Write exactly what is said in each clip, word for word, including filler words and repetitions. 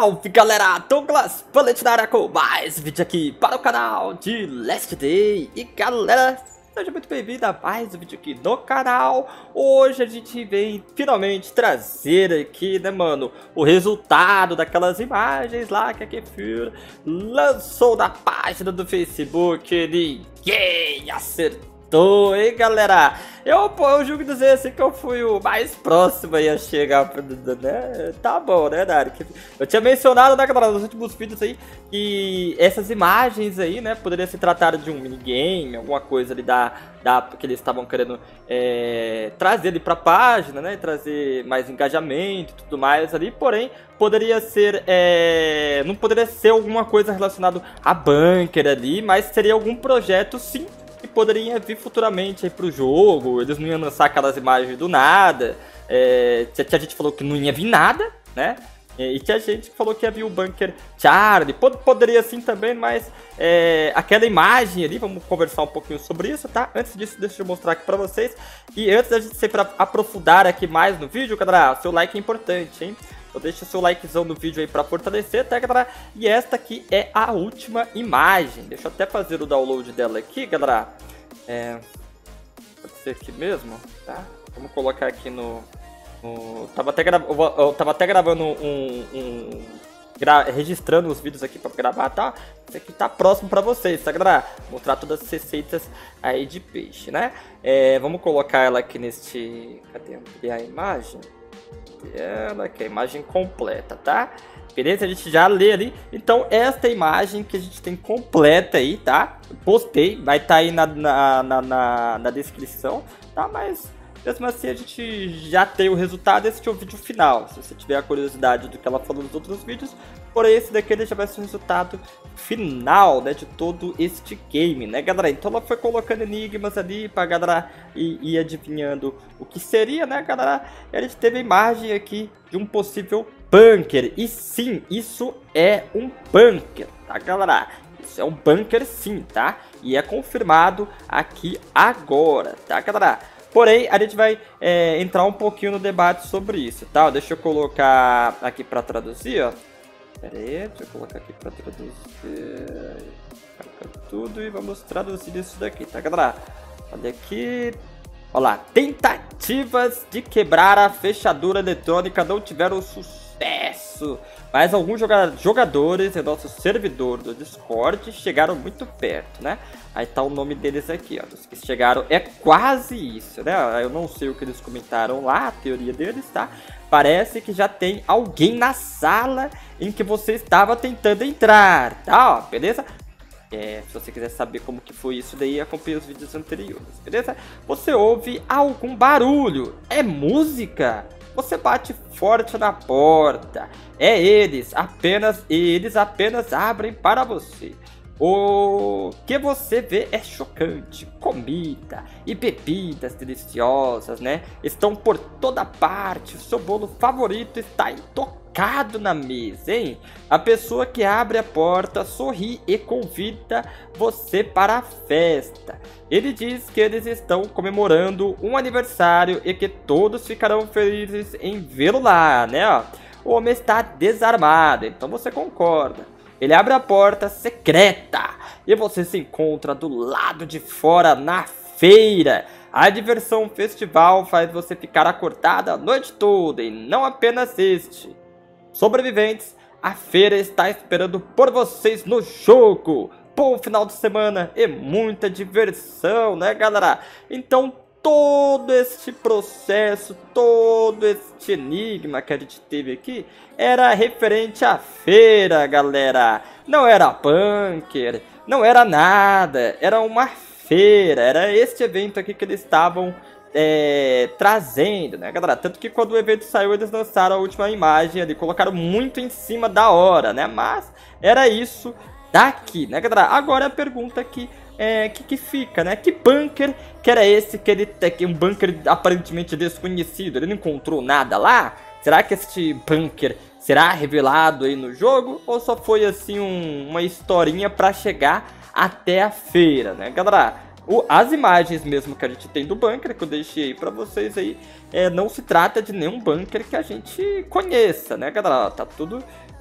Salve galera, Douglas Valente na área com mais vídeo aqui para o canal de Last Day. E galera, seja muito bem-vindo a mais um vídeo aqui no canal. Hoje a gente vem finalmente trazer aqui, né mano, o resultado daquelas imagens lá que a Kefir lançou na página do Facebook. Ninguém acertou, hein galera? Eu, pô, eu julgo dizer assim que eu fui o mais próximo aí a chegar, né? Tá bom, né, Dari? Eu tinha mencionado, né, galera, nos últimos vídeos aí, que essas imagens aí, né, poderia se tratar de um minigame, alguma coisa ali da, da que eles estavam querendo é, trazer ali pra página, né, trazer mais engajamento e tudo mais ali, porém, poderia ser, é, não poderia ser alguma coisa relacionada a bunker ali, mas seria algum projeto, sim, que poderia vir futuramente aí pro jogo. Eles não iam lançar aquelas imagens do nada. É, tinha, tinha gente que falou que não ia vir nada, né? E tinha gente que falou que ia vir o Bunker Charlie. Pod, poderia sim também, mas é, aquela imagem ali, vamos conversar um pouquinho sobre isso, tá? Antes disso, deixa eu mostrar aqui pra vocês. E antes da gente sempre aprofundar aqui mais no vídeo, galera, seu like é importante, hein? Então deixa seu likezão no vídeo aí pra fortalecer, tá galera? E esta aqui é a última imagem. Deixa eu até fazer o download dela aqui, galera. É... Pode ser aqui mesmo, tá? Vamos colocar aqui no... no... Tava, até gra... eu tava até gravando um... um... Gra... registrando os vídeos aqui pra gravar, tá? Esse aqui tá próximo pra vocês, tá galera? Vou mostrar todas as receitas aí de peixe, né? É... Vamos colocar ela aqui neste... Cadê a imagem? Ela que é a imagem completa, tá? Beleza? A gente já lê ali. Então esta imagem que a gente tem completa aí, tá? Postei, vai estar tá aí na, na, na, na, na descrição, tá? Mas mesmo assim a gente já tem o resultado. Esse é o vídeo final, se você tiver a curiosidade do que ela falou nos outros vídeos. Porém esse daqui ele já vai ser o resultado final, né, de todo este game, né galera? Então ela foi colocando enigmas ali pra galera ir, ir adivinhando o que seria, né galera? E a gente teve a imagem aqui de um possível bunker. E sim, isso é um bunker, tá galera? Isso é um bunker sim, tá? E é confirmado aqui agora, tá galera? Porém, a gente vai é, entrar um pouquinho no debate sobre isso, tá? Deixa eu colocar aqui pra traduzir, ó. Pera aí, deixa eu colocar aqui pra traduzir. Marca tudo e vamos traduzir isso daqui, tá galera? Olha aqui. Olha lá. Tentativas de quebrar a fechadura eletrônica não tiveram sucesso. Mas alguns jogadores em nosso servidor do Discord chegaram muito perto, né? Aí tá o nome deles aqui, ó. Os que chegaram é quase isso, né? Eu não sei o que eles comentaram lá, a teoria deles, tá? Parece que já tem alguém na sala em que você estava tentando entrar, tá? Ó, beleza? É, se você quiser saber como que foi isso daí, acompanhe os vídeos anteriores, beleza? Você ouve algum barulho, é música? Você bate forte na porta, é eles, apenas eles apenas abrem para você. O que você vê é chocante. Comida e bebidas deliciosas, né? Estão por toda parte. O seu bolo favorito está intocado na mesa, hein? A pessoa que abre a porta sorri e convida você para a festa. Ele diz que eles estão comemorando um aniversário e que todos ficarão felizes em vê-lo lá, né? O homem está desarmado, então você concorda. Ele abre a porta secreta e você se encontra do lado de fora na feira. A diversão festival faz você ficar acordada a noite toda e não apenas este. Sobreviventes, a feira está esperando por vocês no jogo. Bom final de semana e muita diversão, né galera? Então todo este processo, todo este enigma que a gente teve aqui era referente à feira, galera. Não era bunker, não era nada, era uma feira, era este evento aqui que eles estavam é, trazendo, né, galera? Tanto que quando o evento saiu, eles lançaram a última imagem ali, colocaram muito em cima da hora, né? Mas era isso daqui, né, galera? Agora a pergunta aqui é, que, que fica, né? Que bunker que era esse que ele tem? Um bunker aparentemente desconhecido. Ele não encontrou nada lá? Será que este bunker será revelado aí no jogo? Ou só foi assim um, uma historinha pra chegar até a feira, né, galera? O, as imagens mesmo que a gente tem do bunker, que eu deixei aí pra vocês aí, é, não se trata de nenhum bunker que a gente conheça, né, galera? Tá tudo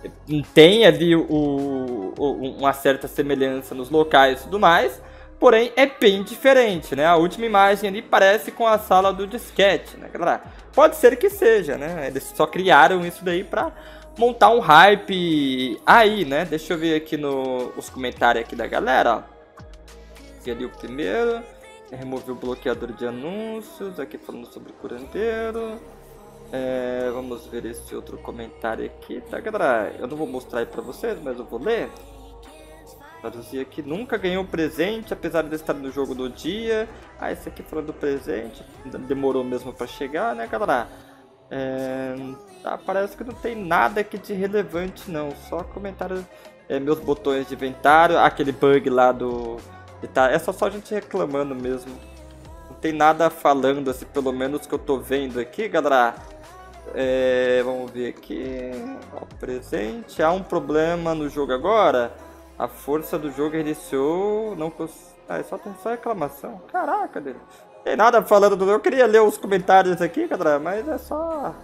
tem ali o, o, uma certa semelhança nos locais e tudo mais, porém é bem diferente, né? A última imagem ali parece com a sala do disquete, né, galera? Pode ser que seja, né? Eles só criaram isso daí pra montar um hype aí, né? Deixa eu ver aqui nos comentários aqui da galera, ó. Aqui ali o primeiro, removeu o bloqueador de anúncios, aqui falando sobre o curandeiro. É, vamos ver esse outro comentário aqui, tá, galera? Eu não vou mostrar aí pra vocês, mas eu vou ler. Traduzir aqui, nunca ganhou presente, apesar de estar no jogo do dia. Ah, esse aqui falando do presente, demorou mesmo pra chegar, né, galera? É, tá, parece que não tem nada aqui de relevante, não. Só comentário, é, meus botões de inventário, aquele bug lá do... Tá, é só, só a gente reclamando mesmo. Não tem nada falando, assim, pelo menos que eu tô vendo aqui, galera. É, vamos ver aqui. Ó, presente. Há um problema no jogo agora. A força do jogo iniciou. Não cons... Ah, só tem só reclamação. Caraca, dele. Não tem nada falando do. Eu queria ler os comentários aqui, galera, mas é só.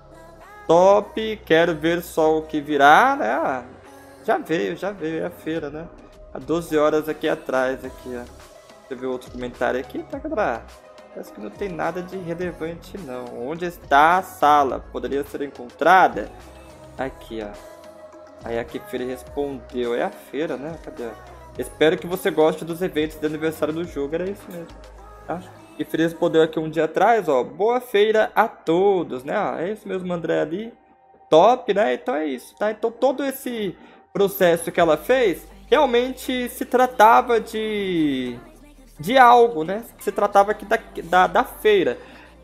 Top. Quero ver só o que virá, né? Ah, já veio, já veio. É a feira, né? Há doze horas aqui atrás, aqui, ó. Deixa eu ver outro comentário aqui, tá, galera? Parece que não tem nada de relevante, não. Onde está a sala? Poderia ser encontrada? Aqui, ó. Aí a Kefir respondeu. É a feira, né? Cadê? Espero que você goste dos eventos de aniversário do jogo. Era isso mesmo, tá? Kefir respondeu aqui um dia atrás, ó. Boa feira a todos, né? Ó, é isso mesmo, André ali. Top, né? Então é isso, tá? Então todo esse processo que ela fez realmente se tratava de... de algo, né? Se tratava aqui da, da, da feira.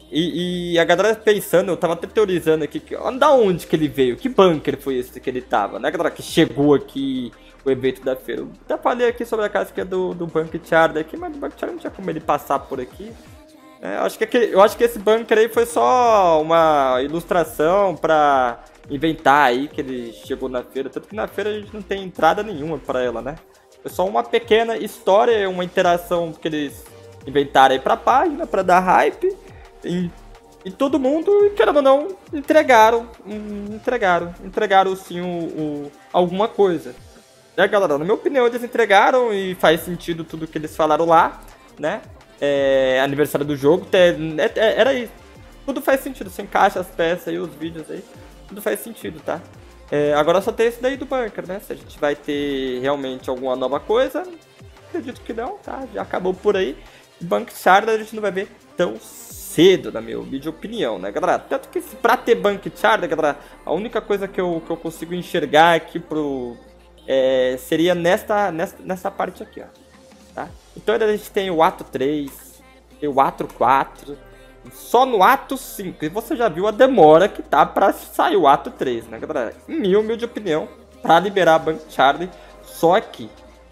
E, e a galera pensando, eu tava até teorizando aqui, que, da onde que ele veio? Que bunker foi esse que ele tava, né, galera? Que chegou aqui o evento da feira. Eu até falei aqui sobre a casa que é do, do Bunker Chard aqui, mas o Bunker Chard não tinha como ele passar por aqui. É, eu, acho que aquele, eu acho que esse bunker aí foi só uma ilustração pra inventar aí que ele chegou na feira. Tanto que na feira a gente não tem entrada nenhuma pra ela, né? É só uma pequena história, uma interação que eles inventaram aí pra página, pra dar hype. E, e todo mundo, querendo ou não, entregaram, entregaram, entregaram sim o, o, alguma coisa. Né, galera? Na minha opinião, eles entregaram e faz sentido tudo que eles falaram lá, né? É, aniversário do jogo, é, é, era isso. Tudo faz sentido, você encaixa as peças aí, os vídeos aí, tudo faz sentido, tá? É, agora só tem esse daí do bunker, né? Se a gente vai ter realmente alguma nova coisa, acredito que não, tá? Já acabou por aí. Bunker Chard a gente não vai ver tão cedo, na minha humilde opinião, né, galera? Tanto que pra ter Bunker Chard, galera, a única coisa que eu, que eu consigo enxergar aqui pro... É, seria nesta, nesta, nessa parte aqui, ó. Tá? Então a gente tem o ato três, tem o ato quatro... Só no ato cinco, e você já viu a demora que tá pra sair o ato três, né, galera? Em minha humilde opinião, pra liberar a Bunker Chard, só aqui.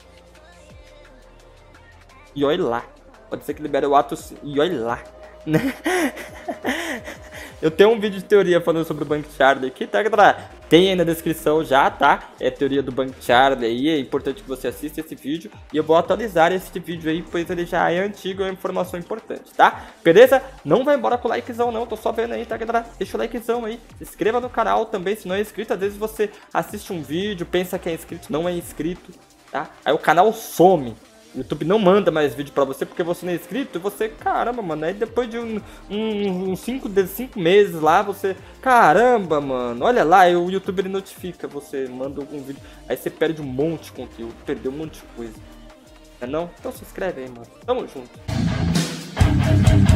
E olha lá. Pode ser que libere o ato cinco, e olha lá. Eu tenho um vídeo de teoria falando sobre o Bunker Chard aqui, tá, galera? Tem aí na descrição já, tá? É a teoria do Bunker Chard aí, é importante que você assista esse vídeo. E eu vou atualizar esse vídeo aí, pois ele já é antigo, é uma informação importante, tá? Beleza? Não vai embora com o likezão não, tô só vendo aí, tá, galera? Deixa o likezão aí, se inscreva no canal também se não é inscrito. Às vezes você assiste um vídeo, pensa que é inscrito, não é inscrito, tá? Aí o canal some. O YouTube não manda mais vídeo pra você porque você não é inscrito e você, caramba, mano, aí depois de uns um, um, cinco, cinco meses lá, você, caramba, mano, olha lá, aí o YouTube ele notifica, você manda algum vídeo, aí você perde um monte de conteúdo, perdeu um monte de coisa, não é não? Então se inscreve aí, mano, tamo junto.